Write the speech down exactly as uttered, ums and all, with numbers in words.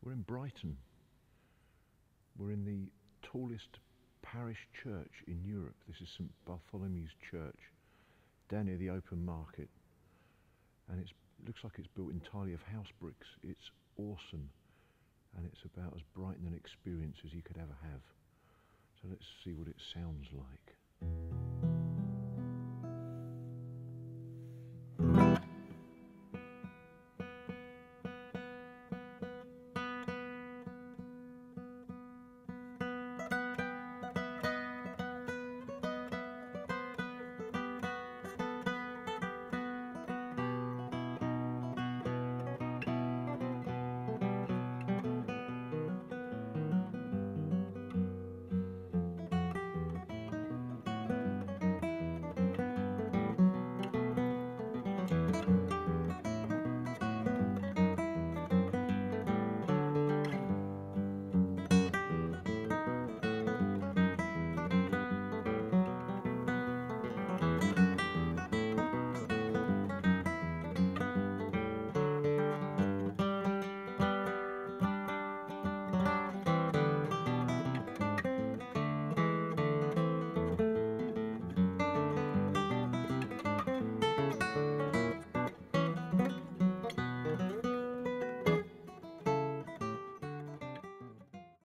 We're in Brighton. We're in the tallest parish church in Europe. This is St Bartholomew's Church, down near the open market. And it's, it looks like it's built entirely of house bricks. It's awesome. And it's about as Brighton an experience as you could ever have. So let's see what it sounds like.